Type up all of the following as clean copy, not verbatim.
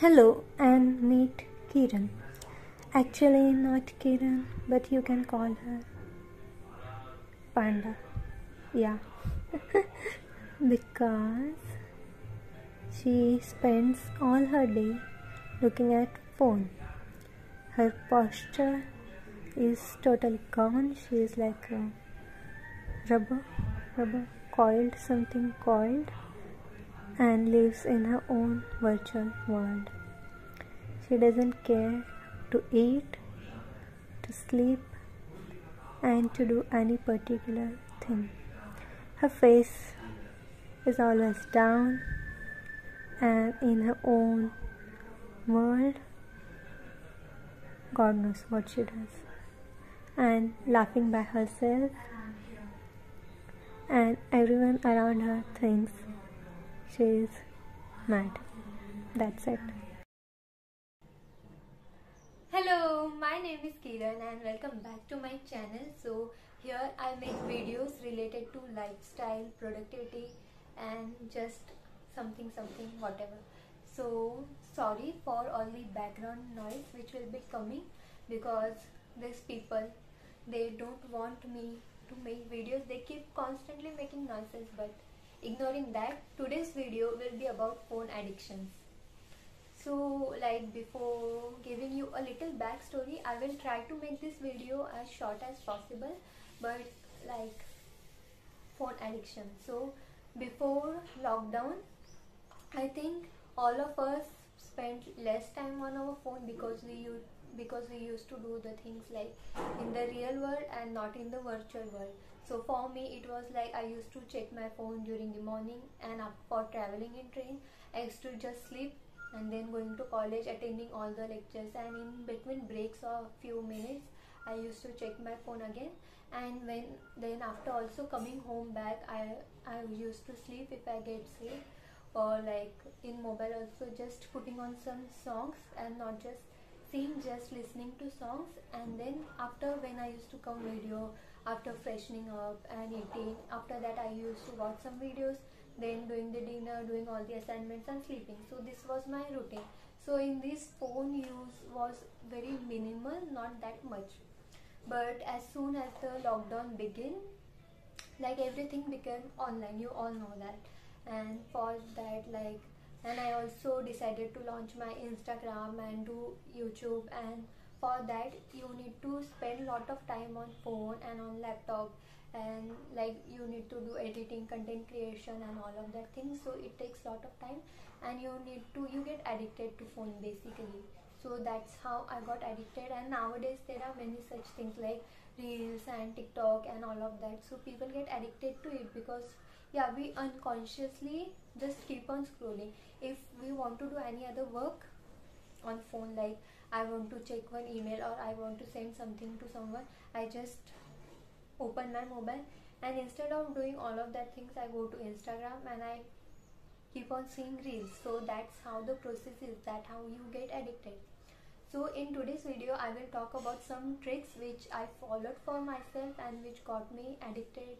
Hello and meet Kiran. Actually, not Kiran, but you can call her Panda. Yeah, because she spends all her day looking at phone. Her posture is totally gone. She is like a rubber, coiled, something coiled, and lives in her own virtual world. She doesn't care to eat, to sleep, and to do any particular thing. Her face is always down and in her own world. God knows what she does. And laughing by herself, and everyone around her thinks she is mad. That's it. Hello, my name is Kiran and welcome back to my channel. So here I make videos related to lifestyle, productivity and just something whatever. So sorry for all the background noise which will be coming because these people, they don't want me to make videos. They keep constantly making noises, but ignoring that, today's video will be about phone addictions. So like before giving you a little backstory, I will try to make this video as short as possible, but like phone addiction. So before lockdown, I think all of us spent less time on our phone because we used to do the things like in the real world and not in the virtual world. So for me it was like I used to check my phone during the morning, and for traveling in train I used to just sleep, and then going to college attending all the lectures, and in between breaks of few minutes I used to check my phone again. And then after also coming home back, I used to sleep if I get sick, or like in mobile also just putting on some songs and not just seeing, just listening to songs. And then after, when I used to come video after freshening up and eating, after that I used to watch some videos, then doing the dinner, doing all the assignments and sleeping. So this was my routine. So in this, phone use was very minimal, not that much. But as soon as the lockdown began, like everything became online, you all know that. And for that, like, and I also decided to launch my Instagram and do YouTube. And for that you need to spend a lot of time on phone and on laptop, and like you need to do editing, content creation and all of that things. So it takes a lot of time, and you get addicted to phone basically. So that's how I got addicted. And nowadays there are many such things like reels and TikTok and all of that. So people get addicted to it because yeah, we unconsciously just keep on scrolling. If we want to do any other work on phone, like I want to check one email or I want to send something to someone, I just open my mobile, and instead of doing all of that things, I go to Instagram and I keep on seeing reels. So that's how the process is, that how you get addicted. So in today's video I will talk about some tricks which I followed for myself and which got me addicted,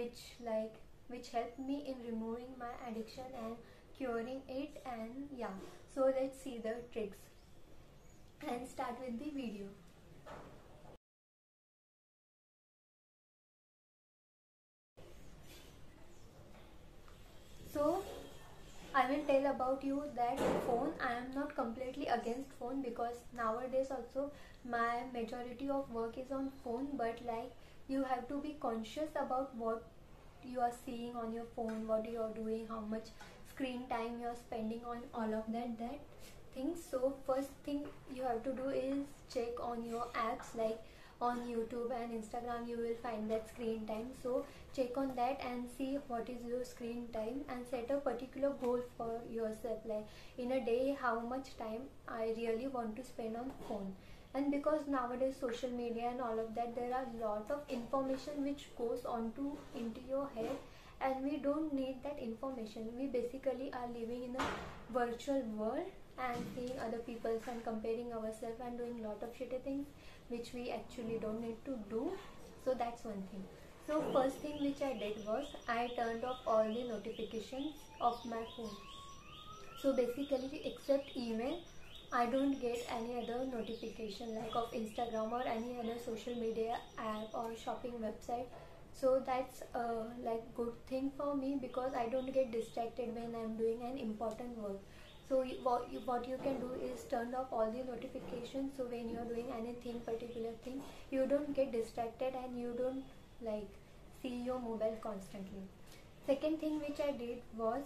which helped me in removing my addiction and curing it. And yeah, so let's see the tricks and start with the video. So I will tell about you that phone, I am not completely against phone, because nowadays also my majority of work is on phone. But like you have to be conscious about what you are seeing on your phone, what you are doing, how much screen time you are spending on all of that things. So first thing you have to do is check on your apps, like on YouTube and Instagram you will find that screen time. So check on that and see what is your screen time, and set a particular goal for yourself, like in a day how much time I really want to spend on phone. And because nowadays social media and all of that, there are a lot of information which goes onto into your head, and we don't need that information. We basically are living in a virtual world and seeing other people and comparing ourselves and doing a lot of shitty things which we actually don't need to do. So that's one thing. So first thing which I did was I turned off all the notifications of my phone. So basically, except email, I don't get any other notification like of Instagram or any other social media app or shopping website. So that's like good thing for me because I don't get distracted when I'm doing an important work. So what you can do is turn off all the notifications, so when you're doing anything particular thing, you don't get distracted and you don't like see your mobile constantly. Second thing which I did was,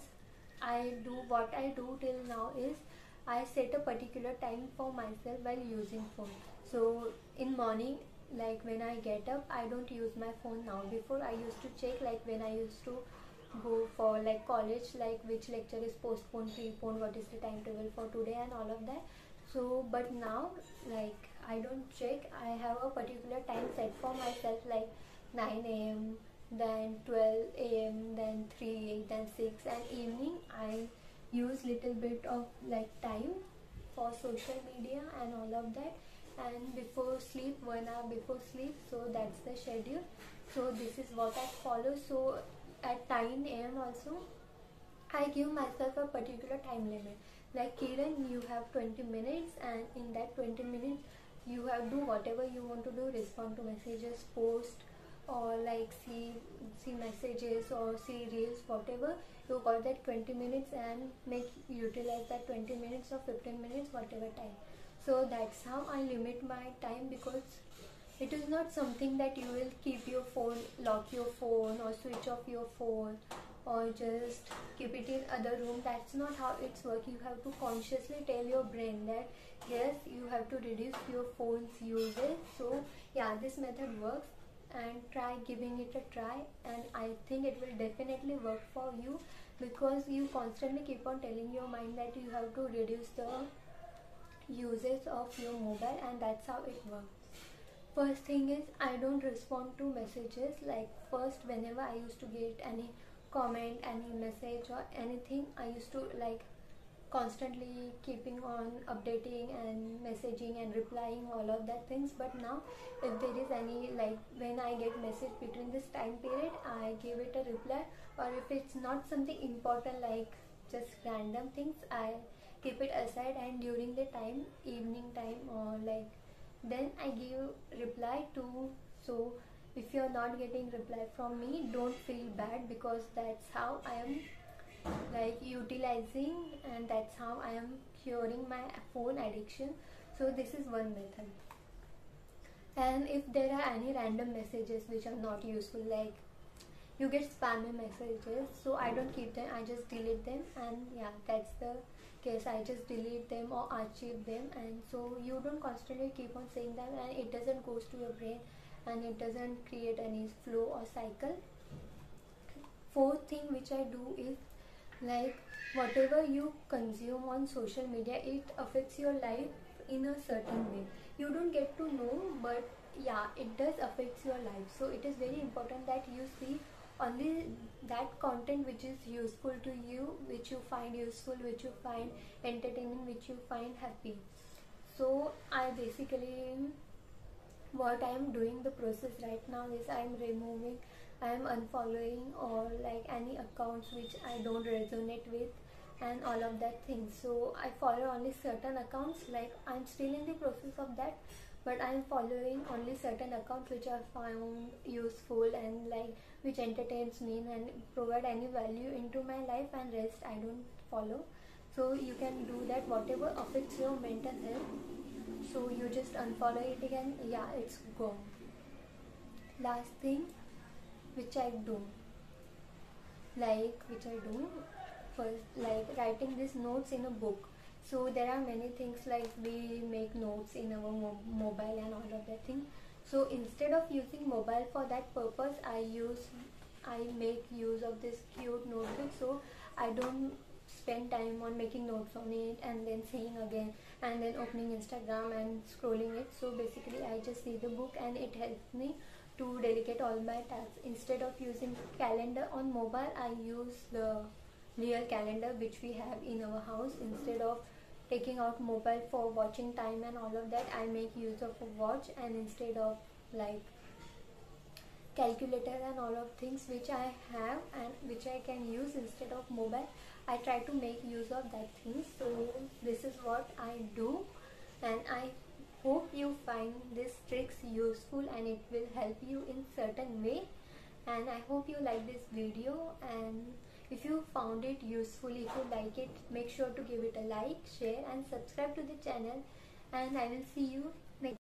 what I do till now is I set a particular time for myself while using phone. So in morning, like when I get up, I don't use my phone now. Before I used to check, like when I used to go for like college, like which lecture is postponed, preponed, what is the timetable for today and all of that. So but now, like I don't check. I have a particular time set for myself, like 9 a.m., then 12 a.m., then 3, then 6, and evening I use little bit of like time for social media and all of that, and before sleep, 1 hour before sleep. So that's the schedule. So this is what I follow. So at 9 a.m. also I give myself a particular time limit, like Kiran, you have 20 minutes, and in that 20 minutes you have do whatever you want to do, respond to messages, post, or like see messages or see reels, whatever. You got that 20 minutes and make utilize that 20 minutes or 15 minutes, whatever time. So that's how I limit my time, because it is not something that you will keep your phone, lock your phone or switch off your phone or just keep it in other room. That's not how it's work. You have to consciously tell your brain that yes, you have to reduce your phone's usage. So yeah, this method works, and try giving it a try, and I think it will definitely work for you, because you constantly keep on telling your mind that you have to reduce the usage of your mobile, and that's how it works. First thing is, I don't respond to messages. Like first, whenever I used to get any comment, any message or anything, I used to like constantly keeping on updating and messaging and replying all of that things. But now if there is any, like when I get message between this time period, I give it a reply, or if it's not something important like just random things, I keep it aside, and during the time, evening time or like, then I give reply to. So if you're not getting reply from me, don't feel bad, because that's how I am like utilizing, and that's how I am curing my phone addiction. So this is one method. And if there are any random messages which are not useful, like you get spammy messages, so I don't keep them, I just delete them. And yeah, that's the case, I just delete them or archive them. And so you don't constantly keep on saying them, and it doesn't goes to your brain, and it doesn't create any flow or cycle. Fourth thing which I do is, like whatever you consume on social media, it affects your life in a certain way. You don't get to know, but yeah, it does affect your life. So it is very important that you see only that content which is useful to you, which you find useful, which you find entertaining, which you find happy. So I basically, what I am doing the process right now is I am removing, I am unfollowing or like any accounts which I don't resonate with and all of that things. So I follow only certain accounts, like I'm still in the process of that, but I'm following only certain accounts which I found useful and like which entertains me and provide any value into my life, and rest I don't follow. So you can do that, whatever affects your mental health, so you just unfollow it again, yeah, it's gone. Last thing which I do, first, like writing these notes in a book. So there are many things, like we make notes in our mobile and all of that thing. So instead of using mobile for that purpose, I make use of this cute notebook. So I don't spend time on making notes on it and then seeing again and then opening Instagram and scrolling it. So basically I just see the book, and it helps me to delegate all my tasks. Instead of using calendar on mobile, I use the real calendar which we have in our house. Instead of taking out mobile for watching time and all of that, I make use of a watch. And instead of like calculator and all of things which I have and which I can use instead of mobile. I try to make use of that things. So this is what I do, and I hope you find these tricks useful and it will help you in certain way. And I hope you like this video, and if you found it useful, if you like it, make sure to give it a like, share and subscribe to the channel, and I will see you next